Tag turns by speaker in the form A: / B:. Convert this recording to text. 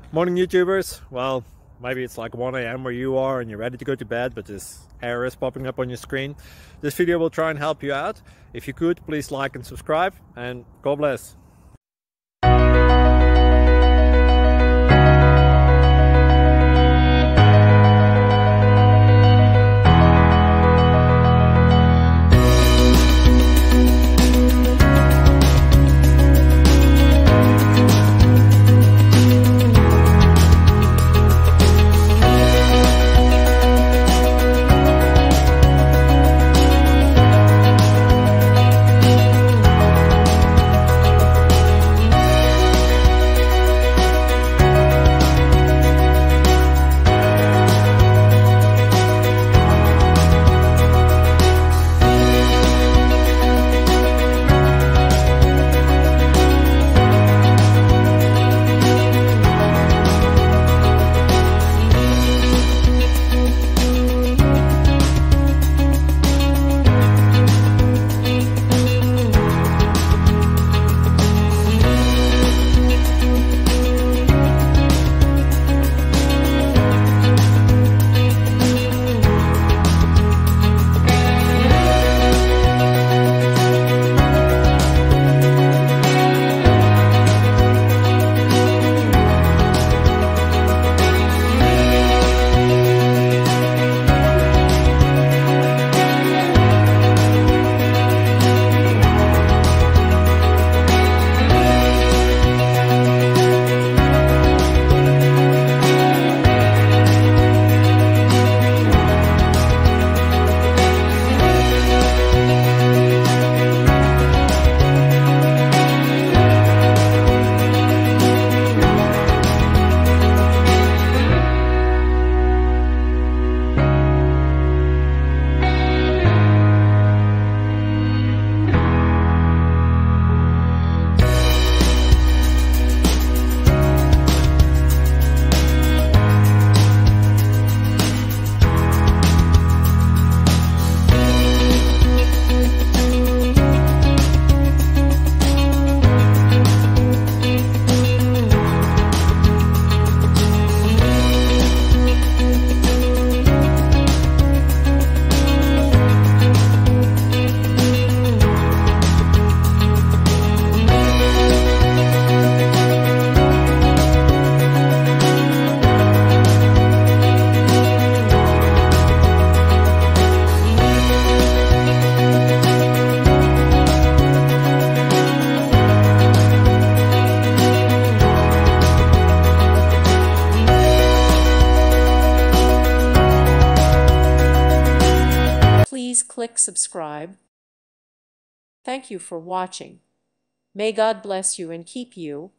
A: Morning YouTubers. Well, maybe it's like 1 a.m. where you are and you're ready to go to bed, but this error is popping up on your screen. This video will try and help you out. If you could, please like and subscribe, and God bless.
B: Please click subscribe. Thank you for watching. May God bless you and keep you.